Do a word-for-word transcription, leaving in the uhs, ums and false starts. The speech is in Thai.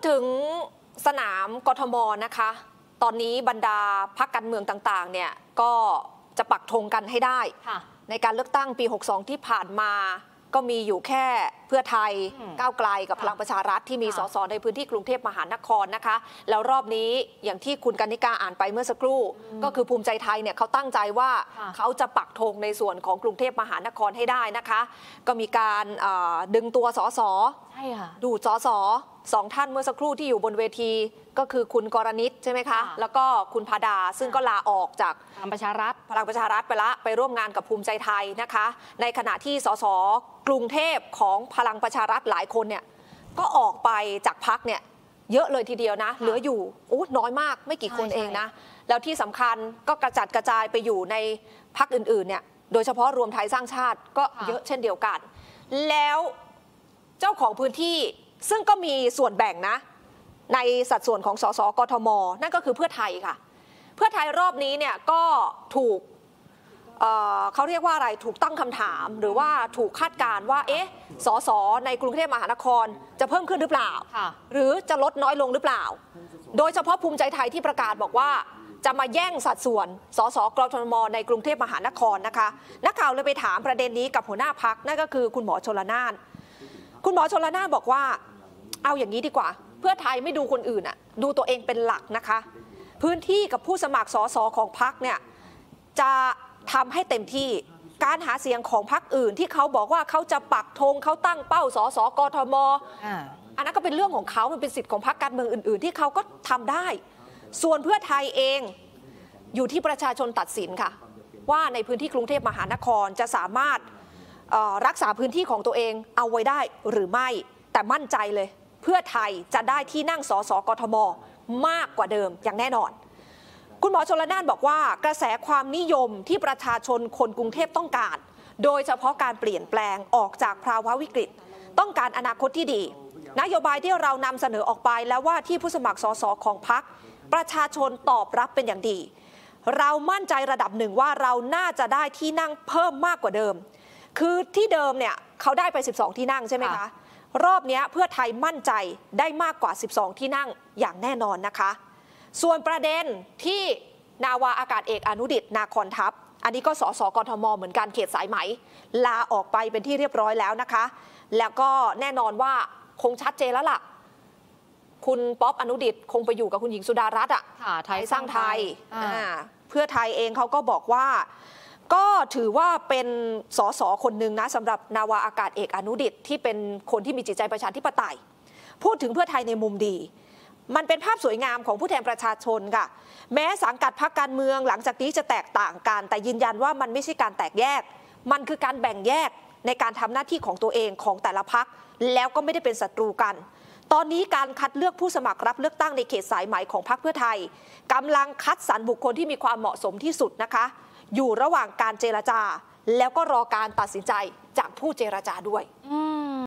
ถึงสนามกทมนะคะตอนนี้บรรดาพรรคการเมืองต่างๆเนี่ยก็จะปักธงกันให้ได้ในการเลือกตั้งปีหกสองที่ผ่านมาก็มีอยู่แค่เพื่อไทยก้าวไกลกับพลังประชารัฐที่มีสสในพื้นที่กรุงเทพมหานครนะคะแล้วรอบนี้อย่างที่คุณกนิกาอ่านไปเมื่อสักครู่ก็คือภูมิใจไทยเนี่ยเขาตั้งใจว่าเขาจะปักธงในส่วนของกรุงเทพมหานครให้ได้นะคะก็มีการดึงตัวสสดูสสสองท่านเมื่อสักครู่ที่อยู่บนเวทีก็คือคุณกรณิตใช่ไหมคะแล้วก็คุณพาดาซึ่งก็ลาออกจากพลังประชารัฐพลังประชารัฐไปละไปร่วมงานกับภูมิใจไทยนะคะในขณะที่สสกรุงเทพของพลังประชารัฐหลายคนเนี่ยก็ออกไปจากพรรคเนี่ยเยอะเลยทีเดียวนะเหลืออยู่อู้น้อยมากไม่กี่คนเองนะแล้วที่สำคัญก็กระจัดกระจายไปอยู่ในพรรคอื่นๆเนี่ยโดยเฉพาะรวมไทยสร้างชาติก็เยอะเช่นเดียวกันแล้วเจ้าของพื้นที่ซึ่งก็มีส่วนแบ่งนะในสัดส่วนของสสกทมนั่นก็คือเพื่อไทยค่ะเพื่อไทยรอบนี้เนี่ยก็ถูก เอ่อ เขาเรียกว่าอะไรถูกตั้งคำถามหรือว่าถูกคาดการณ์ว่าเอ๊ะสสในกรุงเทพมหานครจะเพิ่มขึ้นหรือเปล่าหรือจะลดน้อยลงหรือเปล่าโดยเฉพาะภูมิใจไทยที่ประกาศบอกว่าจะมาแย่งสัดส่วนสสกทมในกรุงเทพมหานครนะคะนักข่าวเลยไปถามประเด็นนี้กับหัวหน้าพรรคนั่นก็คือคุณหมอชลนานคุณหมอชลนานบอกว่าเอาอย่างนี้ดีกว่าเพื่อไทยไม่ดูคนอื่นอ่ะดูตัวเองเป็นหลักนะคะพื้นที่กับผู้สมัครสสของพรรคเนี่ยจะทำให้เต็มที่การหาเสียงของพรรคอื่นที่เขาบอกว่าเขาจะปักธงเขาตั้งเป้าสสกทม อ, อันนั้นก็เป็นเรื่องของเขามันเป็นสิทธิ์ของพรรคการเมืองอื่นๆที่เขาก็ทำได้ส่วนเพื่อไทยเองอยู่ที่ประชาชนตัดสินค่ะว่าในพื้นที่กรุงเทพมหานครจะสามารถรักษาพื้นที่ของตัวเองเอาไว้ได้หรือไม่แต่มั่นใจเลยเพื่อไทยจะได้ที่นั่งสสกทมมากกว่าเดิมอย่างแน่นอนคุณหมอชลนานบอกว่ากระแสความนิยมที่ประชาชนคนกรุงเทพต้องการโดยเฉพาะการเปลี่ยนแปลงออกจากภาวะวิกฤตต้องการอนาคตที่ดีนโยบายที่เรานำเสนอออกไปแล้วว่าที่ผู้สมัครสสของพรรคประชาชนตอบรับเป็นอย่างดีเรามั่นใจระดับหนึ่งว่าเราน่าจะได้ที่นั่งเพิ่มมากกว่าเดิมคือที่เดิมเนี่ยเขาได้ไปสิบสองที่นั่งใช่ไหมคะรอบนี้เพื่อไทยมั่นใจได้มากกว่าสิบสองที่นั่งอย่างแน่นอนนะคะส่วนประเด็นที่นาวาอากาศเอกอนุดิษฐ์นาคอนทัพอันนี้ก็สสกทมเหมือนกันเขตสายไหมลาออกไปเป็นที่เรียบร้อยแล้วนะคะแล้วก็แน่นอนว่าคงชัดเจนแล้วล่ะคุณป๊อปอนุดิษฐ์คงไปอยู่กับคุณหญิงสุดารัตน์อ่ะไทยสร้างไทยเพื่อไทยเองเขาก็บอกว่าก็ถือว่าเป็นสสคนหนึ่งนะสำหรับนาวาอากาศเอกอนุดิษฐ์ที่เป็นคนที่มีจิตใจประชาธิปไตยพูดถึงเพื่อไทยในมุมดีมันเป็นภาพสวยงามของผู้แทนประชาชนค่ะแม้สังกัดพรรคการเมืองหลังจากนี้จะแตกต่างกันแต่ยืนยันว่ามันไม่ใช่การแตกแยกมันคือการแบ่งแยกในการทำหน้าที่ของตัวเองของแต่ละพรรคแล้วก็ไม่ได้เป็นศัตรูกันตอนนี้การคัดเลือกผู้สมัครรับเลือกตั้งในเขตสายไหมของพรรคเพื่อไทยกำลังคัดสรรบุคคลที่มีความเหมาะสมที่สุดนะคะอยู่ระหว่างการเจรจาแล้วก็รอการตัดสินใจจากผู้เจรจาด้วยอืม